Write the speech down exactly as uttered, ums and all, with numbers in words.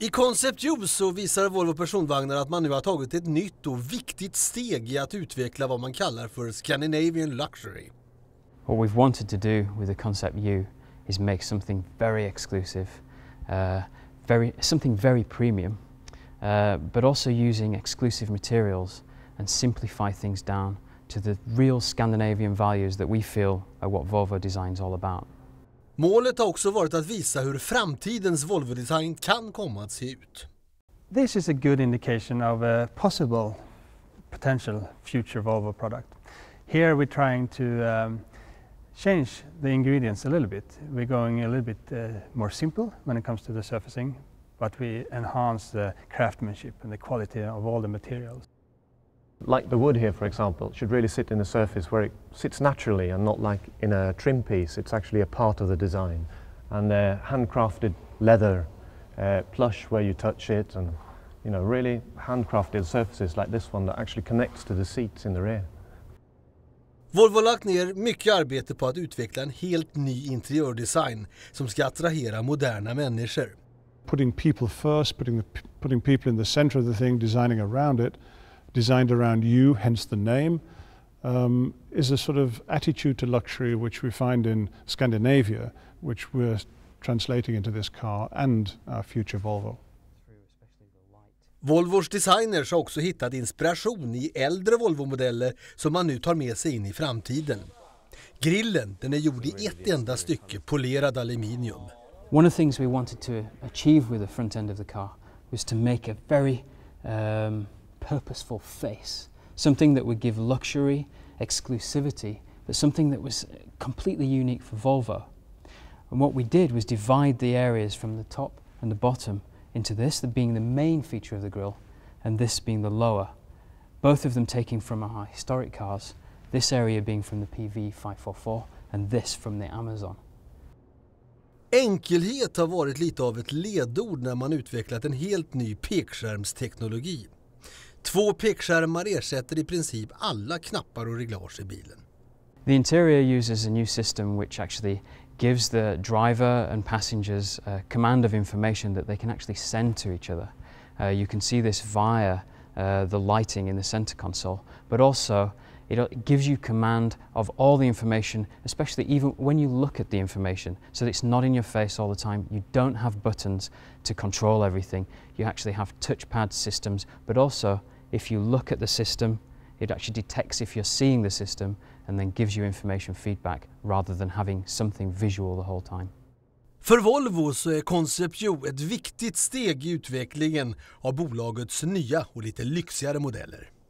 I Concept U så visar Volvo personvagnar att man nu har tagit ett nytt och viktigt steg i att utveckla vad man kallar för Scandinavian Luxury. What we've wanted to do with the Concept U is make something very exclusive, uh, very, something very premium, uh, but also using exclusive materials and simplify things down to the real Scandinavian values that we feel are what Volvo design is all about. Målet har också varit att visa hur framtidens Volvo-design kan komma att se ut. This is a good indication of a possible potential future Volvo product. Here we're trying to um, change the ingredients a little bit. We're going a little bit uh, more simple when it comes to the surfacing, but we enhance the craftsmanship and the quality of all the materials. Like the wood here, for example, should really sit in the surface where it sits naturally and not like in a trim piece. It's actually a part of the design. And uh, handcrafted leather, uh, plush where you touch it, and you know, really handcrafted surfaces like this one that actually connects to the seats in the rear. Volvo har lagt ner mycket arbete på att utveckla en helt ny interiördesign som ska attrahera moderna människor. Putting people first, putting, the, putting people in the center of the thing, designing around it, designed around you, hence the name, um, is a sort of attitude to luxury which we find in Scandinavia, which we're translating into this car and our future Volvo. Volvos designers har också hittat inspiration i äldre Volvo-modeller som man nu tar med sig in i framtiden. Grillen, den är gjord i ett enda stycke polerad aluminium. One of the things we wanted to achieve with the front end of the car was to make a very um, purposeful face, something that would give luxury, exclusivity, but something that was completely unique for Volvo. And what we did was divide the areas from the top and the bottom into this, the being the main feature of the grille, and this being the lower. Both of them taking from our historic cars, this area being from the P V five forty-four and this from the Amazon. Enkelhet har varit lite av ett ledord när man utvecklat en helt ny pekskärmsteknologi. Två pekskärmar ersätter i princip alla knappar och reglage i bilen. The interior uses a new system which actually gives the driver and passengers a command of information that they can actually send to each other. Uh, you can see this via uh, the lighting in the center console, but also it gives you command of all the information, especially even when you look at the information, so that it's not in your face all the time. You don't have buttons to control everything. You actually have touchpad systems, but also if you look at the system, it actually detects if you're seeing the system and then gives you information feedback rather than having something visual the whole time. För Volvo så är Concept U ett viktigt steg i utvecklingen av bolagets nya och lite lyxigare modeller.